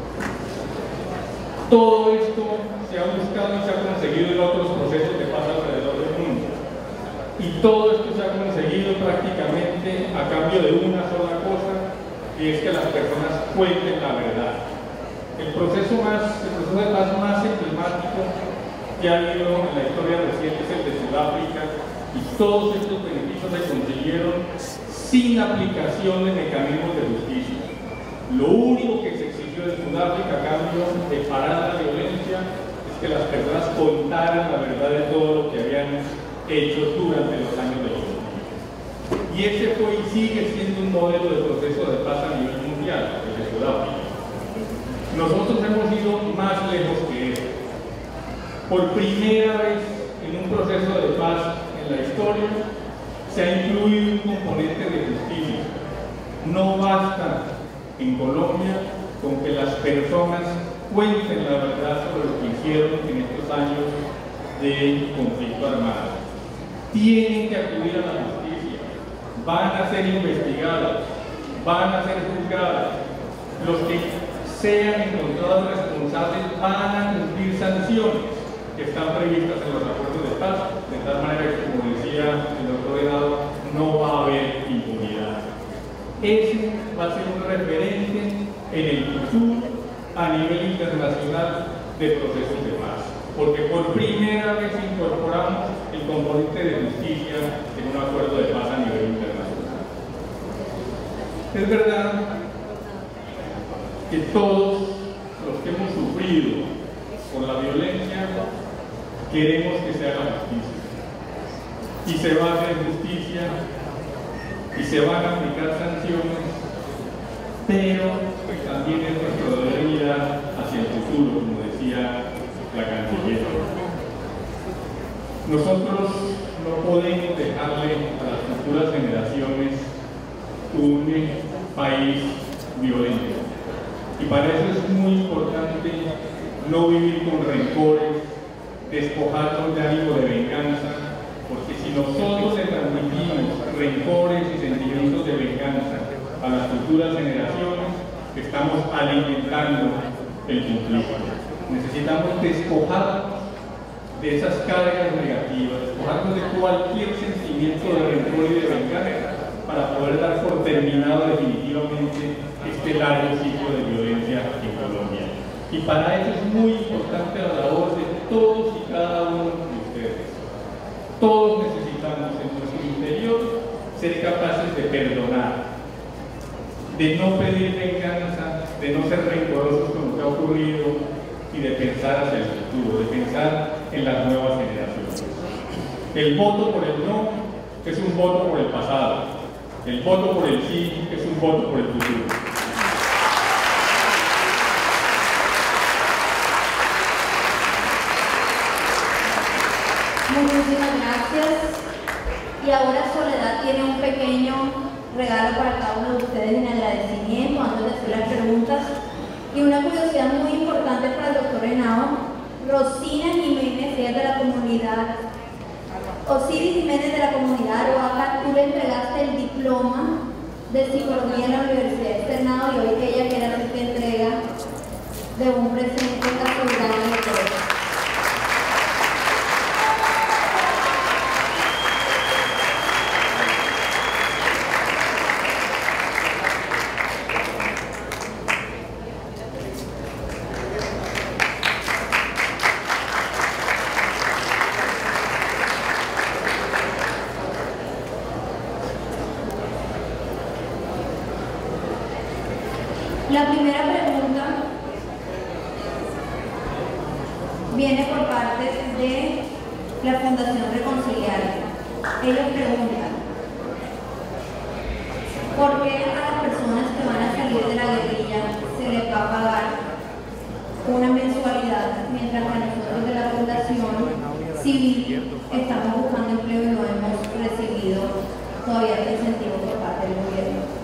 Todo esto se ha buscado y se ha conseguido en otros procesos de paz alrededor del mundo. Y todo esto se ha conseguido prácticamente a cambio de una sola cosa, y es que las personas cuenten la verdad. El proceso de paz más emblemático que ha habido en la historia reciente es el de Sudáfrica, y todos estos beneficios se consiguieron sin aplicación de mecanismos de justicia. Lo único que se exigió de Sudáfrica a cambio de parar la violencia es que las personas contaran la verdad de todo lo que habían hecho durante los años de violencia. Y ese fue y sigue siendo un modelo de proceso de paz a nivel mundial, el de Sudáfrica. Nosotros hemos ido más lejos que eso. Por primera vez en un proceso de paz en la historia se ha incluido un componente de justicia. No basta en Colombia con que las personas cuenten la verdad sobre lo que hicieron en estos años de conflicto armado. Tienen que acudir a la justicia, van a ser investigadas, van a ser juzgadas. Los que sean encontrados responsables van a cumplir sanciones que están previstas en los acuerdos de paz, de tal manera que, como decía el doctor Venado, no va a haber impunidad. Ese va a ser un referente en el futuro a nivel internacional de procesos de paz, porque por primera vez incorporamos el componente de justicia en un acuerdo de paz a nivel internacional. Es verdad que todos los que hemos sufrido por la violencia queremos que se haga justicia, y se va a hacer justicia y se van a aplicar sanciones, pero también es nuestro deber mirar hacia el futuro, como decía la canciller. Nosotros no podemos dejarle a las futuras generaciones un país violento. Y para eso es muy importante no vivir con rencores, despojarnos de ánimo de venganza, porque si nosotros le transmitimos rencores y sentimientos de venganza a las futuras generaciones, estamos alimentando el conflicto. Necesitamos despojarnos de esas cargas negativas, despojarnos de cualquier sentimiento de rencor y de venganza para poder dar por terminado definitivamente este largo ciclo de violencia en Colombia. Y para eso es muy importante la labor de todos y cada uno de ustedes. Todos necesitamos en nuestro interior ser capaces de perdonar, de no pedir venganza, de no ser rencorosos con lo que ha ocurrido y de pensar hacia el futuro, de pensar en las nuevas generaciones. El voto por el no es un voto por el pasado, el voto por el sí es un voto por el futuro. Muchísimas gracias. Y ahora Soledad tiene un pequeño regalo para cada uno de ustedes en agradecimiento antes de hacer las preguntas. Y una curiosidad muy importante para el doctor Henao: Rosina Jiménez, ella es de la comunidad, Osiris Jiménez de la comunidad Aroaca, tú le entregaste el diploma de psicología en la Universidad Externado, y hoy que ella quiere hacerte entrega de un presente casualidad de todo. La primera pregunta viene por parte de la Fundación Reconciliar. Ellos preguntan: ¿por qué a las personas que van a salir de la guerrilla se les va a pagar una mensualidad, mientras que a nosotros de la Fundación Civil estamos buscando empleo y no hemos recibido todavía el incentivo por parte del gobierno?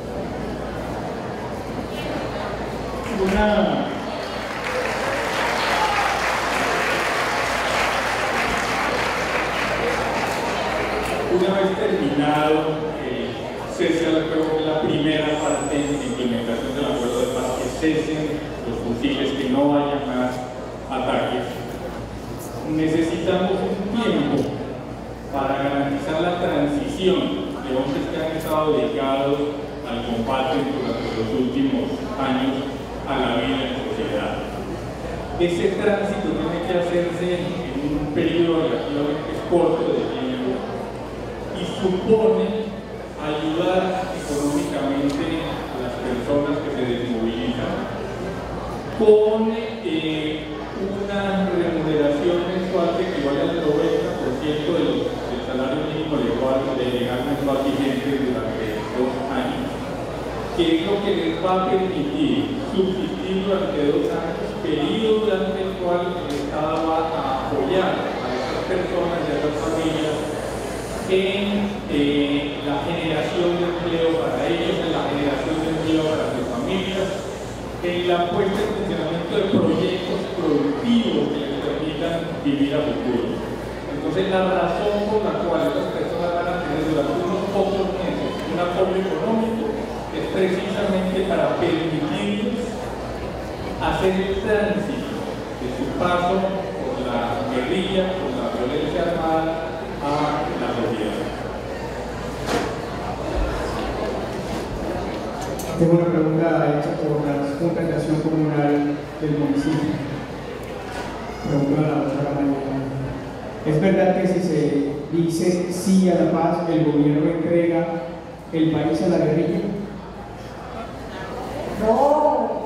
Una vez terminado cese al fuego, la primera parte de implementación del acuerdo de paz, que cesen los fusiles, que no haya más ataques, necesitamos un tiempo para garantizar la transición de hombres que han estado dedicados al combate durante los últimos años a la vida en sociedad. Ese tránsito tiene que hacerse en un periodo relativamente corto de tiempo y supone ayudar económicamente a las personas que se desmovilizan con una remuneración mensual que equivale al 90% del salario mínimo legal mensual vigente durante 2 años, que es lo que les va a permitir subsistir durante 2 años, periodo durante el cual el Estado va a apoyar a estas personas y a estas familias en la generación de empleo para ellos, en la generación de empleo para sus familias, en la puesta en funcionamiento de proyectos productivos que les permitan vivir a futuro. Entonces, la razón por la cual estas personas van a tener durante unos pocos meses un apoyo económico es precisamente para permitirles hacer el tránsito de su paso por la guerrilla, por la violencia armada a la sociedad. Tengo una pregunta hecha por la Junta de Acción Comunal del municipio. Pregunta a la doctora María. ¿Es verdad que si se dice sí a la paz, el gobierno entrega el país a la guerrilla? No.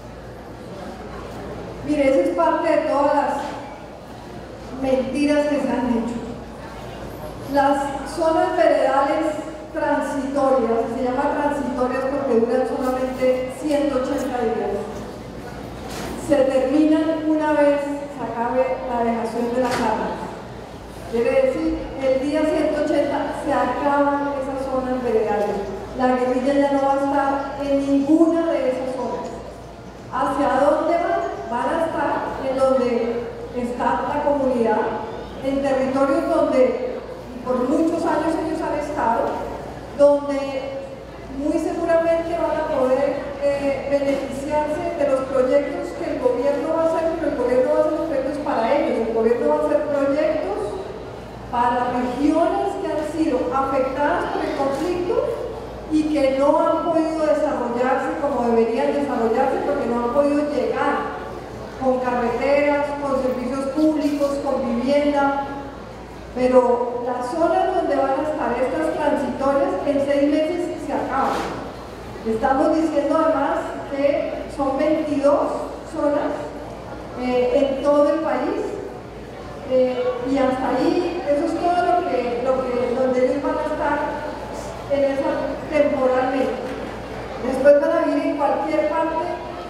Mire, eso es parte de todas las mentiras que se han hecho. Las zonas veredales transitorias, se llama transitorias porque duran solamente 180 días. Se terminan una vez acabe la dejación de las armas. Quiere decir, el día 180 se acaban esas zonas veredales. La guerrilla ya no va a estar en ninguna de esas zonas. ¿Hacia dónde van? Van a estar en donde está la comunidad, en territorios donde por muchos años ellos han estado, donde muy seguramente van a poder beneficiarse de los proyectos que el gobierno va a hacer, pero el gobierno va a hacer los proyectos para ellos, el gobierno va a hacer proyectos para regiones que han sido afectadas por el conflicto y que no han podido desarrollarse como deberían desarrollarse porque no han podido llegar con carreteras, con servicios públicos, con vivienda. Pero las zonas donde van a estar estas transitorias en 6 meses se acaban. Estamos diciendo además que son 22 zonas en todo el país y hasta ahí eso es todo donde ellos van a estar en esa temporalmente. Después van a vivir en cualquier parte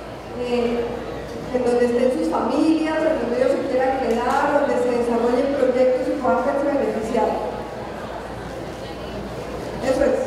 en donde estén sus familias, en donde ellos se quieran quedar, donde se desarrollen proyectos y puedan verse beneficiados. Eso es.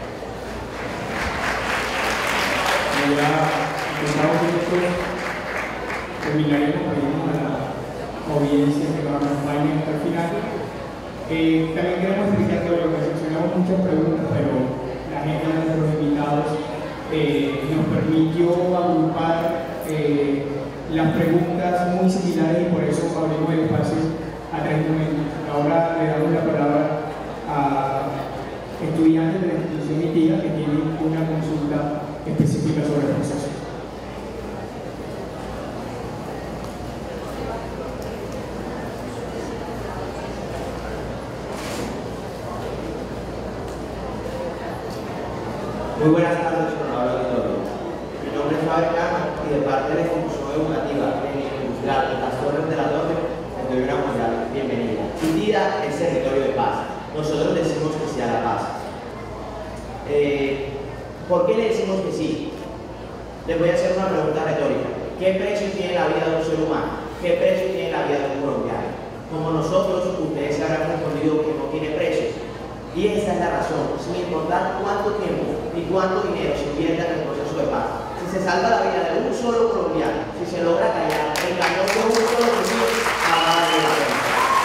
Ya empezamos esto, terminaremos con la audiencia que nos acompaña hasta el final. También queremos explicar que lo que seleccionamos muchas preguntas, pero la gente de nuestros invitados nos permitió agrupar las preguntas muy similares y por eso abrimos el espacio a 3 momentos. Ahora le damos la palabra a estudiantes de la institución ITIGA que tienen una consulta específica sobre el proceso. Muy buenas tardes, honorable auditorio. Mi nombre es Faber Cano y de parte de la institución educativa industrial de las Torres de la Torre, les doy una cordial bienvenida. ITIGA es territorio de paz. Nosotros decimos que sí a la paz. ¿Por qué le decimos que sí? Les voy a hacer una pregunta retórica. ¿Qué precio tiene la vida de un ser humano? ¿Qué precio tiene la vida de un colombiano? Como nosotros, ustedes se habrán respondido que no tiene precio. Y esa es la razón, sin importar cuánto tiempo y cuánto dinero se invierte en el proceso de paz. Si se salva la vida de un solo colombiano, si se logra callar el cañón de un solo colombiano, vale la pena.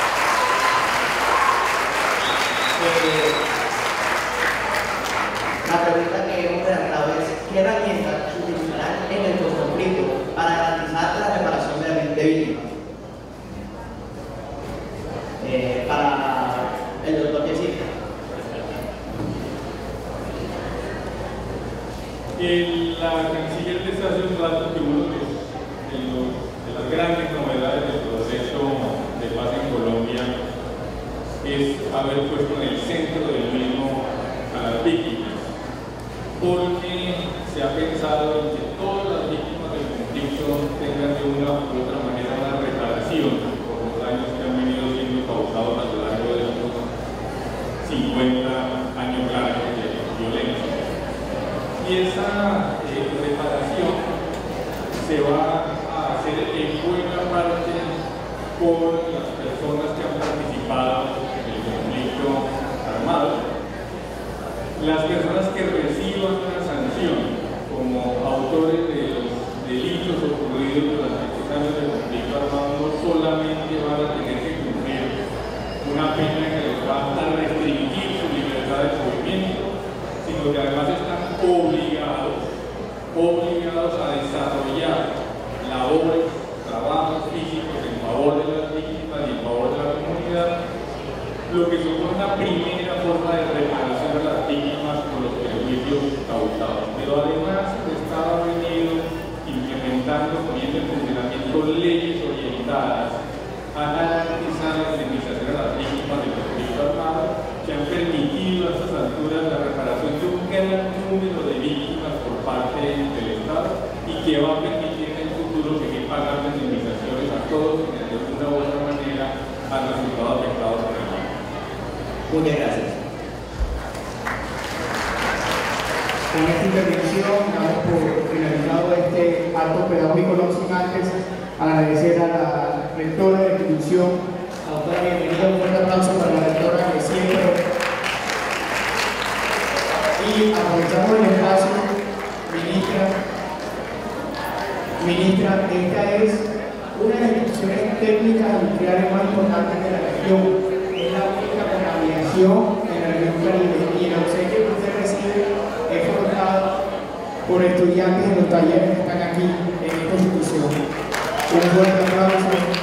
La pregunta que hemos redactado es: ¿qué herramientas se utilizarán en el conflicto para garantizar la reparación de víctimas? Para el doctor Yesita. La canciller les hace un rato que uno de las grandes novedades del proceso de paz en Colombia es haber puesto en el centro del mismo a las víctimas, porque se ha pensado en que todas las víctimas del conflicto tengan de una u otra manera una reparación por los daños que han venido siendo causados a lo largo de estos 50 años largos de violencia. Y esa reparación se va a hacer en buena parte por las personas que han participado en el conflicto armado, las personas que reciban una sanción como autores de los delitos ocurridos durante estos años de conflicto armado no solamente van a tener que cumplir una pena que les va a restringir su libertad de movimiento, sino que además están obligados a desarrollar labores, trabajos físicos en favor de las víctimas y en favor de la comunidad, lo que supone una primera forma de reparación de las víctimas por los perjuicios causados. Pero además el Estado ha venido implementando, poniendo en funcionamiento leyes orientadas a garantizar la indemnización a las víctimas del conflicto armado, que han permitido a estas alturas la reparación de un gran número de víctimas por parte del Estado y que va a permitir en el futuro seguir pagando indemnizaciones a todos quienes de una u otra manera han resultado afectados por el mismo. Muchas gracias. Con esta intervención damos por finalizado este acto pedagógico, no sin antes agradecer a la rectora de la institución. Doctora, bienvenida, un fuerte aplauso para la rectora que siempre. Y aprovechamos el espacio, ministra, esta es una de las instituciones técnicas industriales más importantes de la región. Es la única con aviación en la región Caribe y el obsequio que usted recibe es fomentado por estudiantes de los talleres que están aquí en esta institución. Un fuerte aplauso.